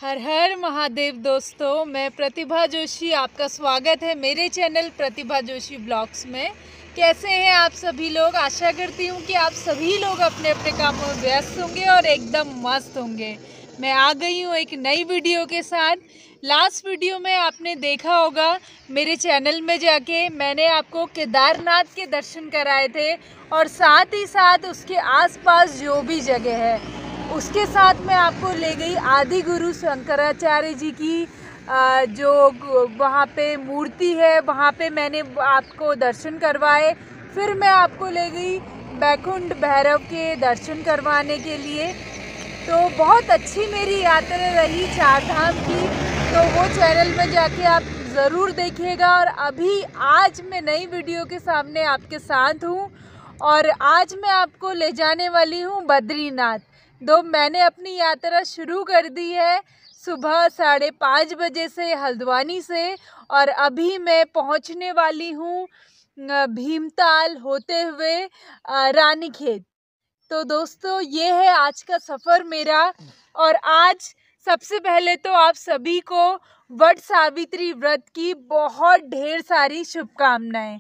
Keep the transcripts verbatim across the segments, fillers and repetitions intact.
हर हर महादेव दोस्तों, मैं प्रतिभा जोशी, आपका स्वागत है मेरे चैनल प्रतिभा जोशी ब्लॉग्स में। कैसे हैं आप सभी लोग? आशा करती हूँ कि आप सभी लोग अपने अपने कामों में व्यस्त होंगे और एकदम मस्त होंगे। मैं आ गई हूँ एक नई वीडियो के साथ। लास्ट वीडियो में आपने देखा होगा, मेरे चैनल में जाके मैंने आपको केदारनाथ के दर्शन कराए थे और साथ ही साथ उसके आसपास जो भी जगह है उसके साथ मैं आपको ले गई आदि गुरु शंकराचार्य जी की जो वहाँ पे मूर्ति है, वहाँ पे मैंने आपको दर्शन करवाए। फिर मैं आपको ले गई बैकुंठ भैरव के दर्शन करवाने के लिए। तो बहुत अच्छी मेरी यात्रा रही चार धाम की, तो वो चैनल में जाके आप ज़रूर देखिएगा। और अभी आज मैं नई वीडियो के सामने आपके साथ हूँ और आज मैं आपको ले जाने वाली हूँ बद्रीनाथ। दो मैंने अपनी यात्रा शुरू कर दी है सुबह साढ़े पाँच बजे से हल्द्वानी से, और अभी मैं पहुंचने वाली हूँ भीमताल होते हुए रानीखेत। तो दोस्तों, ये है आज का सफ़र मेरा। और आज सबसे पहले तो आप सभी को वट सावित्री व्रत की बहुत ढेर सारी शुभकामनाएं।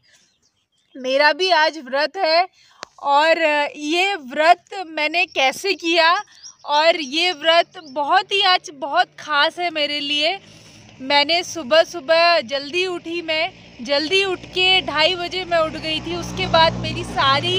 मेरा भी आज व्रत है और ये व्रत मैंने कैसे किया, और ये व्रत बहुत ही आज बहुत ख़ास है मेरे लिए। मैंने सुबह सुबह जल्दी उठी, मैं जल्दी उठ के ढाई बजे मैं उठ गई थी। उसके बाद मेरी सारी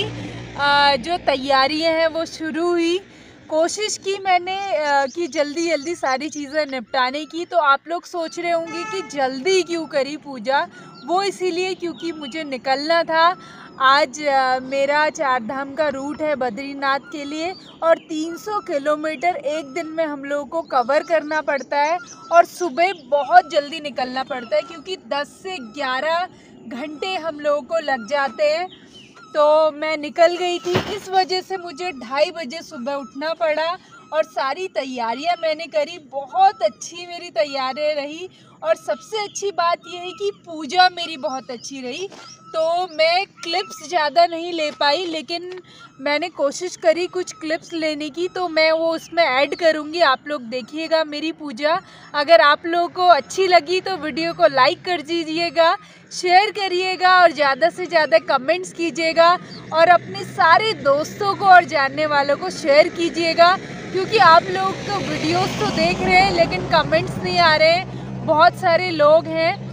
जो तैयारियां हैं वो शुरू हुई। कोशिश की मैंने कि जल्दी जल्दी सारी चीज़ें निपटाने की। तो आप लोग सोच रहे होंगे कि जल्दी क्यों करी पूजा, वो इसीलिए क्योंकि मुझे निकलना था। आज मेरा चार धाम का रूट है बद्रीनाथ के लिए और तीन सौ किलोमीटर एक दिन में हम लोगों को कवर करना पड़ता है और सुबह बहुत जल्दी निकलना पड़ता है क्योंकि दस से ग्यारह घंटे हम लोगों को लग जाते हैं। तो मैं निकल गई थी, इस वजह से मुझे ढाई बजे सुबह उठना पड़ा और सारी तैयारियां मैंने करी। बहुत अच्छी मेरी तैयारियां रही और सबसे अच्छी बात यह है कि पूजा मेरी बहुत अच्छी रही। तो मैं क्लिप्स ज़्यादा नहीं ले पाई, लेकिन मैंने कोशिश करी कुछ क्लिप्स लेने की, तो मैं वो उसमें ऐड करूँगी। आप लोग देखिएगा मेरी पूजा। अगर आप लोगों को अच्छी लगी तो वीडियो को लाइक कर दीजिएगा, शेयर करिएगा और ज़्यादा से ज़्यादा कमेंट्स कीजिएगा और अपने सारे दोस्तों को और जानने वालों को शेयर कीजिएगा, क्योंकि आप लोग तो वीडियोस तो देख रहे हैं लेकिन कमेंट्स नहीं आ रहे हैं। बहुत सारे लोग हैं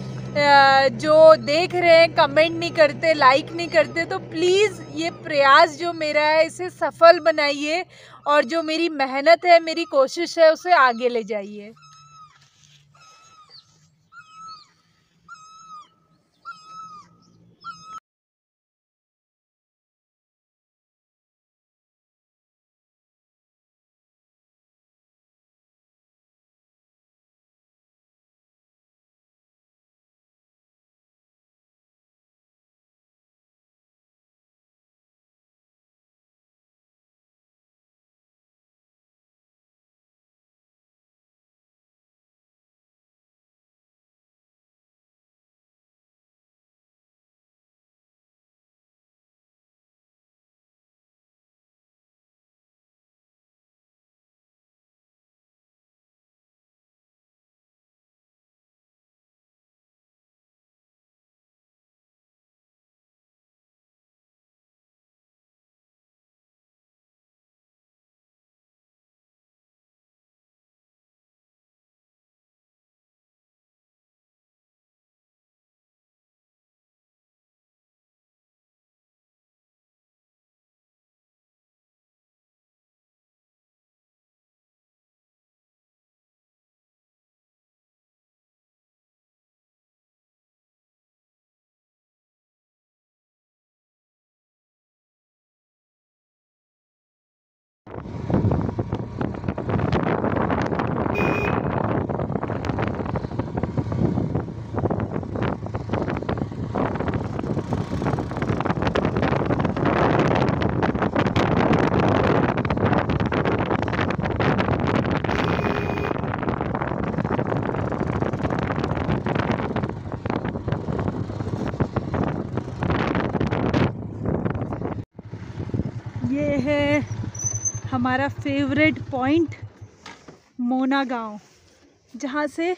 जो देख रहे हैं, कमेंट नहीं करते, लाइक नहीं करते। तो प्लीज़ ये प्रयास जो मेरा है इसे सफल बनाइए और जो मेरी मेहनत है, मेरी कोशिश है, उसे आगे ले जाइए। ये है हमारा फेवरेट पॉइंट मोना गांव। जहाँ से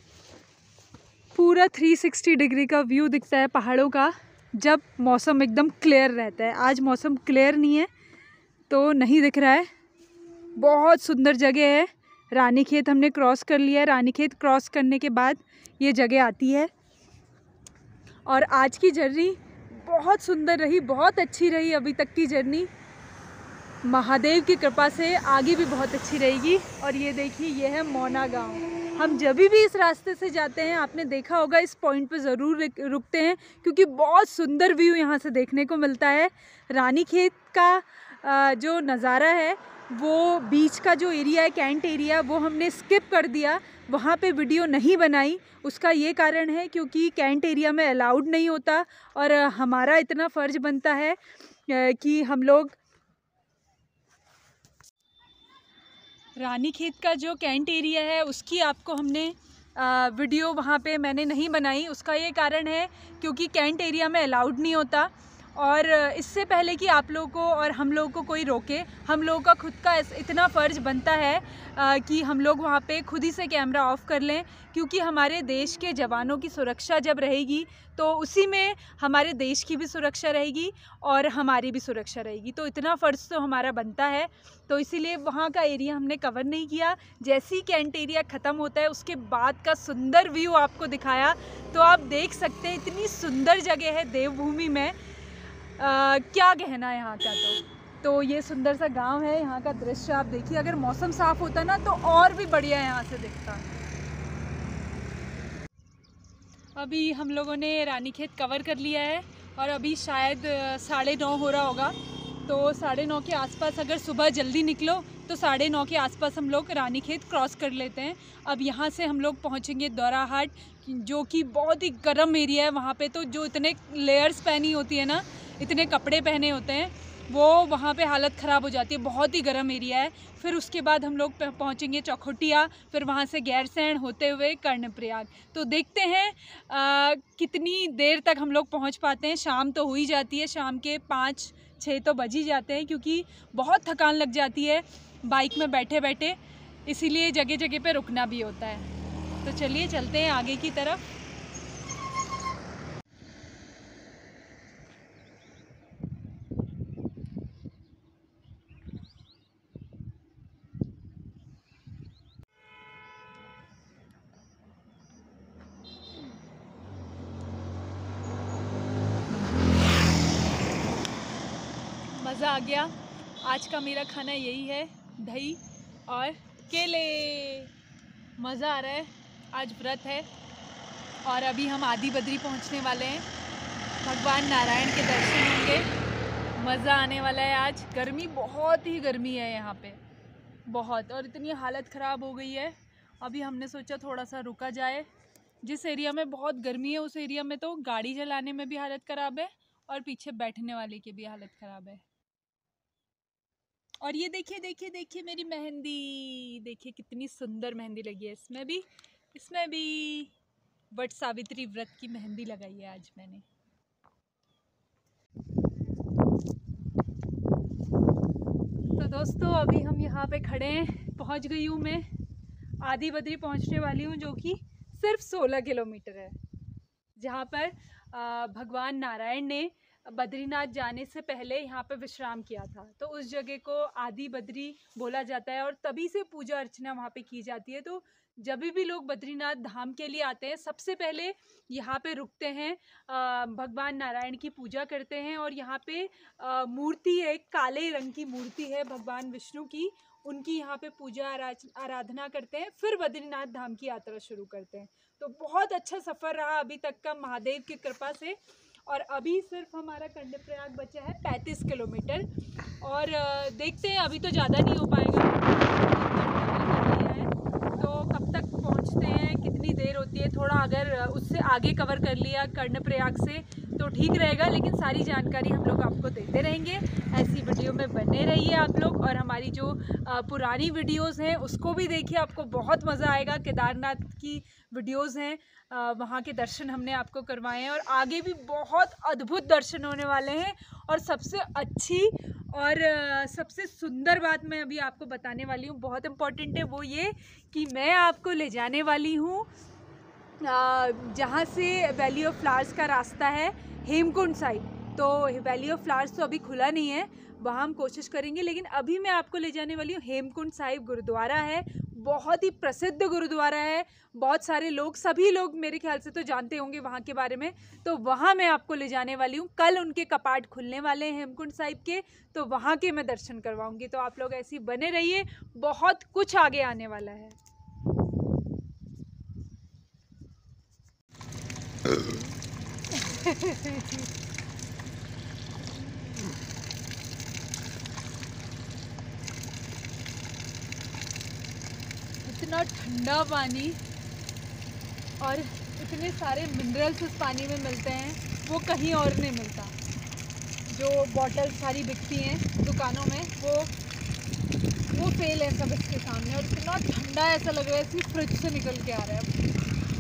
पूरा तीन सौ साठ डिग्री का व्यू दिखता है पहाड़ों का, जब मौसम एकदम क्लियर रहता है। आज मौसम क्लियर नहीं है तो नहीं दिख रहा है। बहुत सुंदर जगह है। रानीखेत हमने क्रॉस कर लिया है। रानीखेत क्रॉस करने के बाद ये जगह आती है। और आज की जर्नी बहुत सुंदर रही, बहुत अच्छी रही। अभी तक की जर्नी महादेव की कृपा से आगे भी बहुत अच्छी रहेगी। और ये देखिए, ये है मौना गांव। हम जब भी इस रास्ते से जाते हैं, आपने देखा होगा, इस पॉइंट पे ज़रूर रुकते हैं क्योंकि बहुत सुंदर व्यू यहाँ से देखने को मिलता है। रानीखेत का जो नज़ारा है, वो बीच का जो एरिया है, कैंट एरिया, वो हमने स्किप कर दिया। वहाँ पे वीडियो नहीं बनाई। उसका ये कारण है क्योंकि कैंट एरिया में अलाउड नहीं होता और हमारा इतना फ़र्ज़ बनता है कि हम लोग रानीखेत का जो कैंट एरिया है उसकी आपको हमने आ, वीडियो वहाँ पे मैंने नहीं बनाई। उसका ये कारण है क्योंकि कैंट एरिया में अलाउड नहीं होता। और इससे पहले कि आप लोगों को और हम लोगों को कोई रोके, हम लोगों का खुद का इतना फ़र्ज़ बनता है आ, कि हम लोग वहाँ पे खुद ही से कैमरा ऑफ़ कर लें, क्योंकि हमारे देश के जवानों की सुरक्षा जब रहेगी तो उसी में हमारे देश की भी सुरक्षा रहेगी और हमारी भी सुरक्षा रहेगी। तो इतना फ़र्ज़ तो हमारा बनता है। तो इसीलिए वहाँ का एरिया हमने कवर नहीं किया। जैसे ही कैंट एरिया ख़त्म होता है उसके बाद का सुंदर व्यू आपको दिखाया। तो आप देख सकते हैं, इतनी सुंदर जगह है देवभूमि में। आ, क्या कहना है यहाँ का। तो तो ये सुंदर सा गांव है। यहाँ का दृश्य आप देखिए। अगर मौसम साफ़ होता ना तो और भी बढ़िया यहाँ से दिखता। अभी हम लोगों ने रानीखेत कवर कर लिया है और अभी शायद साढ़े नौ हो रहा होगा। तो साढ़े नौ के आसपास अगर सुबह जल्दी निकलो तो साढ़े नौ के आसपास हम लोग रानीखेत क्रॉस कर लेते हैं। अब यहाँ से हम लोग पहुँचेंगे दौराहाट, जो कि बहुत ही गर्म एरिया है। वहाँ पे तो जो इतने लेयर्स पहनी होती है ना, इतने कपड़े पहने होते हैं, वो वहाँ पे हालत ख़राब हो जाती है। बहुत ही गर्म एरिया है। फिर उसके बाद हम लोग पहुँचेंगे चौखुटिया, फिर वहाँ से गैरसैंण होते हुए कर्णप्रयाग। तो देखते हैं आ, कितनी देर तक हम लोग पहुँच पाते हैं। शाम तो हो ही जाती है, शाम के पाँच छः तो बज ही जाते हैं क्योंकि बहुत थकान लग जाती है बाइक में बैठे बैठे, इसीलिए जगह जगह पे रुकना भी होता है। तो चलिए चलते हैं आगे की तरफ। मज़ा आ गया। आज का मेरा खाना यही है, दही और केले। मज़ा आ रहा है। आज व्रत है और अभी हम आदि बद्री पहुंचने वाले हैं। भगवान नारायण के दर्शन होंगे। मज़ा आने वाला है। आज गर्मी, बहुत ही गर्मी है यहाँ पे, बहुत। और इतनी हालत ख़राब हो गई है। अभी हमने सोचा थोड़ा सा रुका जाए। जिस एरिया में बहुत गर्मी है उस एरिया में तो गाड़ी चलाने में भी हालत ख़राब है और पीछे बैठने वाले की भी हालत ख़राब है। और ये देखिए देखिए देखिए मेरी मेहंदी, देखिए कितनी सुंदर मेहंदी लगी है। इसमें भी इसमें भी वट सावित्री व्रत की मेहंदी लगाई है आज मैंने। तो दोस्तों अभी हम यहाँ पे खड़े हैं। पहुँच गई हूँ मैं, आदि बद्री पहुँचने वाली हूँ, जो कि सिर्फ सोलह किलोमीटर है। जहाँ पर भगवान नारायण ने बद्रीनाथ जाने से पहले यहाँ पे विश्राम किया था। तो उस जगह को आदि बद्री बोला जाता है और तभी से पूजा अर्चना वहाँ पे की जाती है। तो जब भी लोग बद्रीनाथ धाम के लिए आते हैं, सबसे पहले यहाँ पे रुकते हैं, भगवान नारायण की पूजा करते हैं। और यहाँ पे मूर्ति है, काले रंग की मूर्ति है भगवान विष्णु की, उनकी यहाँ पे पूजा आराधना करते हैं, फिर बद्रीनाथ धाम की यात्रा शुरू करते हैं। तो बहुत अच्छा सफ़र रहा अभी तक का महादेव की कृपा से। और अभी सिर्फ हमारा कर्णप्रयाग बचा है पैंतीस किलोमीटर। और देखते हैं, अभी तो ज़्यादा नहीं हो पाएगा, तो कब तक पहुंचते हैं, कितनी देर होती है। थोड़ा अगर उससे आगे कवर कर लिया कर्णप्रयाग से तो तो ठीक रहेगा, लेकिन सारी जानकारी हम लोग आपको देते रहेंगे। ऐसी वीडियो में बने रहिए आप लोग, और हमारी जो पुरानी वीडियोस हैं उसको भी देखिए, आपको बहुत मज़ा आएगा। केदारनाथ की वीडियोस हैं, वहाँ के दर्शन हमने आपको करवाए हैं, और आगे भी बहुत अद्भुत दर्शन होने वाले हैं। और सबसे अच्छी और सबसे सुंदर बात मैं अभी आपको बताने वाली हूँ, बहुत इम्पॉर्टेंट है, वो ये कि मैं आपको ले जाने वाली हूँ जहाँ से वैली ऑफ फ्लावर्स का रास्ता है हेमकुंड साहिब। तो वैली ऑफ फ्लावर्स तो अभी खुला नहीं है, वहाँ हम कोशिश करेंगे, लेकिन अभी मैं आपको ले जाने वाली हूँ हेमकुंड साहिब गुरुद्वारा है। बहुत ही प्रसिद्ध गुरुद्वारा है, बहुत सारे लोग, सभी लोग मेरे ख्याल से तो जानते होंगे वहाँ के बारे में। तो वहाँ मैं आपको ले जाने वाली हूँ, कल उनके कपाट खुलने वाले हैं हेमकुंड साहिब के, तो वहाँ के मैं दर्शन करवाऊँगी। तो आप लोग ऐसे ही बने रहिए, बहुत कुछ आगे आने वाला है। इतना ठंडा पानी और इतने सारे मिनरल्स उस पानी में मिलते हैं, वो कहीं और नहीं मिलता। जो बॉटल सारी बिकती हैं दुकानों में, वो वो फेल है सब इसके सामने। और इतना ठंडा ऐसा लग रहा है ऐसी फ्रिज से निकल के आ रहा है।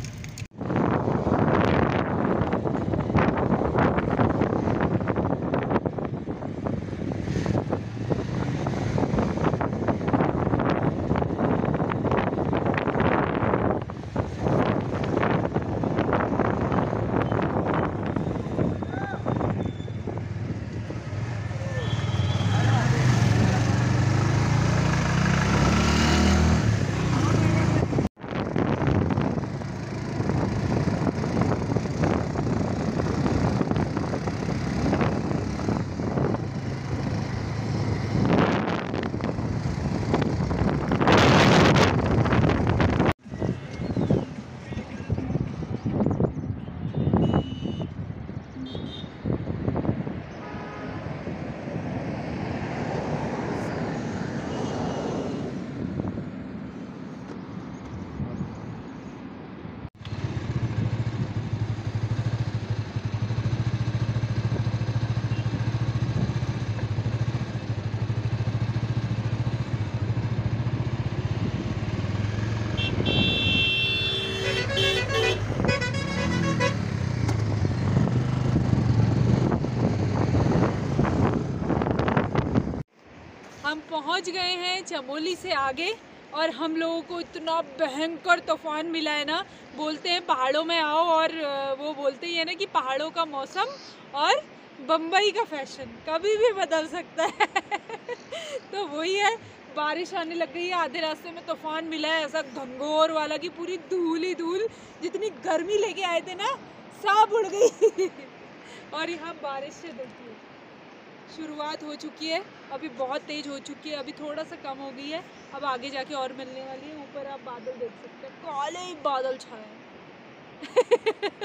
हम पहुंच गए हैं चमोली से आगे, और हम लोगों को इतना भयंकर तूफान मिला है ना। बोलते हैं पहाड़ों में आओ, और वो बोलते ही है ना कि पहाड़ों का मौसम और बम्बई का फैशन कभी भी बदल सकता है। तो वही है, बारिश आने लग गई है, आधे रास्ते में तूफान मिला है ऐसा घंघोर वाला कि पूरी धूल ही धूल, जितनी गर्मी लेके आए थे ना सब उड़ गई। और यहाँ बारिश से देखिए शुरुआत हो चुकी है, अभी बहुत तेज़ हो चुकी है, अभी थोड़ा सा कम हो गई है, अब आगे जाके और मिलने वाली है। ऊपर आप बादल देख सकते हैं, काले ही बादल छाए हैं।